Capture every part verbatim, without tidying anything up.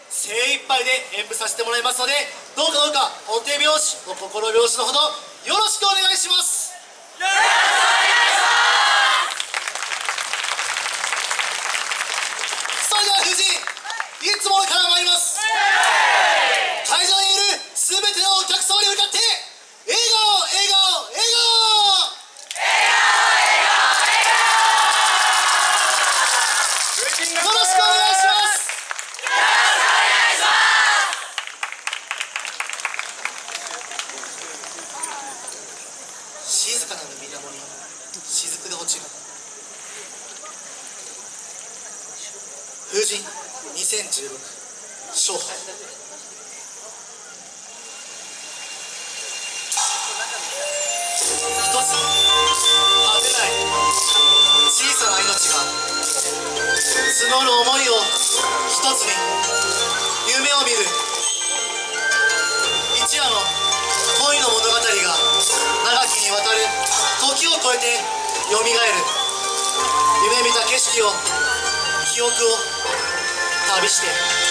精一杯で演舞させてもらいますので、どうかどうかお手拍子お心拍子のほどよろしくお願いします。よろしくお願いします。それでは夫人、いつものから参ります。会場にいる全てのお客様に向かって笑顔笑顔笑顔よろしくお願いします。よろしくお願いします。静かなる水面に雫が落ちる。風神にせんじゅうろく勝敗。一つ果てない小さな命が募る思いを一つに夢を見る一夜の恋の物語が長きにわたる時を超えてよみがえる。夢見た景色を記憶を旅して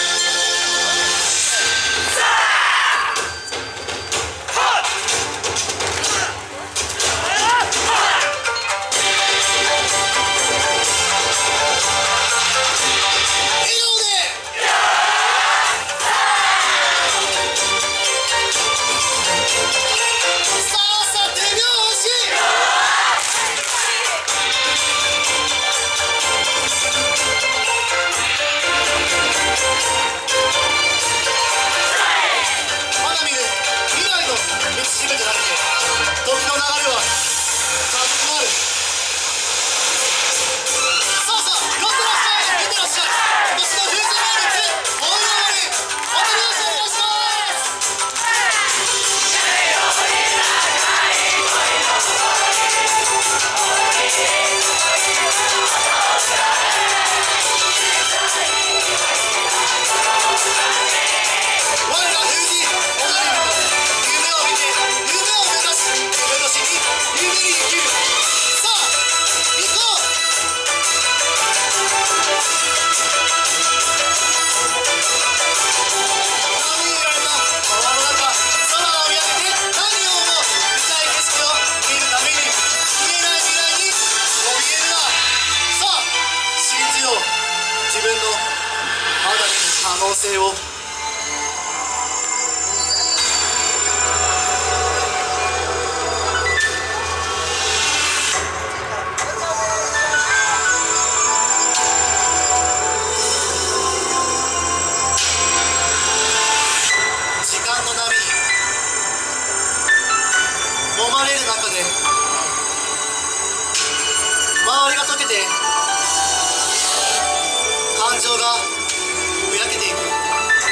自分のまだ見ぬ可能性を。時間の波に揉まれる中で周りが溶けて感情がふやけていく。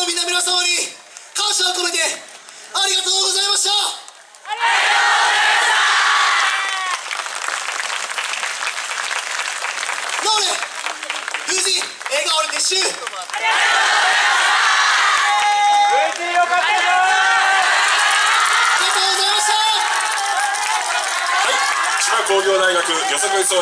のみんな、皆様に感謝を込めてありがとうございました。ノーレ無事笑顔で撤収。 千葉工業大学よさこい総